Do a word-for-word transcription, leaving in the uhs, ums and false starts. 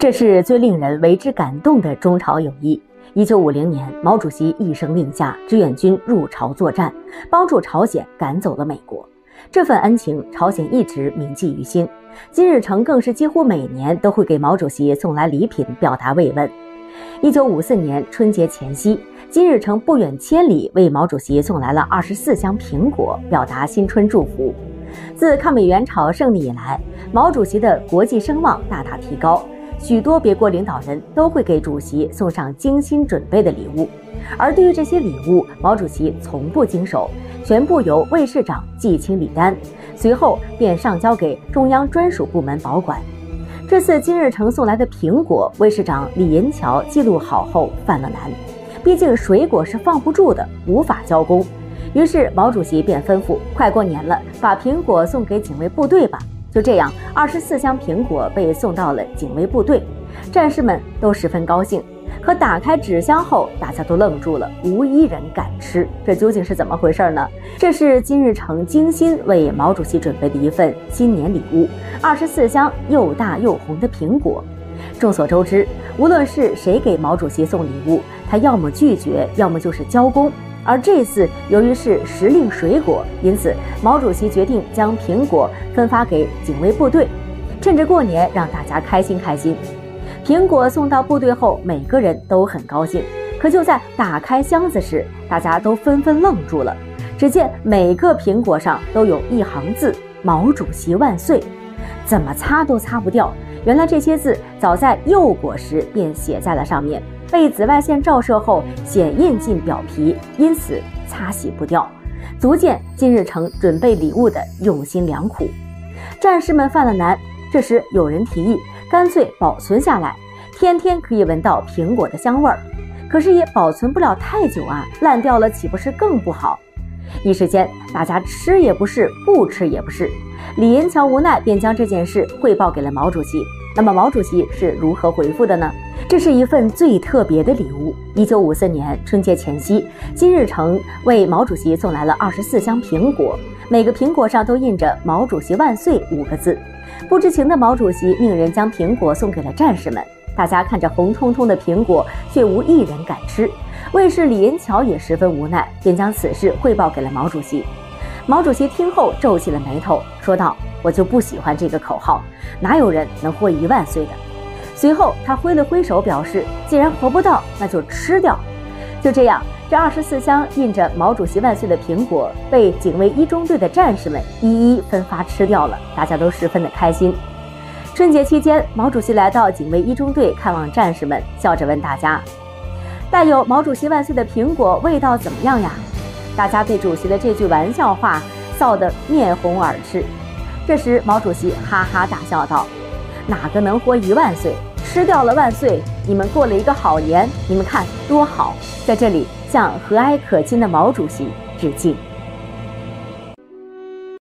这是最令人为之感动的中朝友谊。一九五零年，毛主席一声令下，志愿军入朝作战，帮助朝鲜赶走了美国。这份恩情，朝鲜一直铭记于心。金日成更是几乎每年都会给毛主席送来礼品，表达慰问。一九五四年春节前夕，金日成不远千里为毛主席送来了二十四箱苹果，表达新春祝福。自抗美援朝胜利以来，毛主席的国际声望大大提高。许多别国领导人都会给主席送上精心准备的礼物，而对于这些礼物，毛主席从不经手，全部由卫士长记清礼单，随后便上交给中央专属部门保管。这次金日成送来的苹果，卫士长李银桥记录好后犯了难，毕竟水果是放不住的，无法交工。于是毛主席便吩咐，快过年了，把苹果送给警卫部队吧。就这样，二十四箱苹果被送到了警卫部队，战士们都十分高兴。可打开纸箱后，大家都愣住了，无一人敢吃。这究竟是怎么回事呢？这是金日成精心为毛主席准备的一份新年礼物，二十四箱又大又红的苹果。众所周知，无论是谁给毛主席送礼物，他要么拒绝，要么就是交工。而这次由于是时令水果，因此毛主席决定将苹果分发给警卫部队，趁着过年让大家开心开心。苹果送到部队后，每个人都很高兴。可就在打开箱子时，大家都纷纷愣住了。只见每个苹果上都有一行字：“毛主席万岁”，怎么擦都擦不掉。原来这些字早在幼果时便写在了上面，被紫外线照射后显印进表皮，因此擦洗不掉，足见金日成准备礼物的用心良苦。战士们犯了难，这时有人提议，干脆保存下来，天天可以闻到苹果的香味儿。可是也保存不了太久啊，烂掉了岂不是更不好？一时间，大家吃也不是，不吃也不是。李银桥无奈，便将这件事汇报给了毛主席。那么毛主席是如何回复的呢？这是一份最特别的礼物。一九五四年春节前夕，金日成为毛主席送来了二十四箱苹果，每个苹果上都印着“毛主席万岁”五个字。不知情的毛主席命人将苹果送给了战士们。大家看着红彤彤的苹果，却无一人敢吃。卫士李银桥也十分无奈，便将此事汇报给了毛主席。毛主席听后皱起了眉头，说道：“我就不喜欢这个口号，哪有人能活一万岁的？”随后他挥了挥手，表示既然活不到，那就吃掉。就这样，这二十四箱印着“毛主席万岁”的苹果被警卫一中队的战士们一一分发吃掉了，大家都十分的开心。春节期间，毛主席来到警卫一中队看望战士们，笑着问大家：“带有‘毛主席万岁’的苹果味道怎么样呀？”大家被主席的这句玩笑话臊得面红耳赤。这时毛主席哈哈大笑道：“哪个能活一万岁？吃掉了万岁，你们过了一个好年，你们看多好！”在这里向和蔼可亲的毛主席致敬。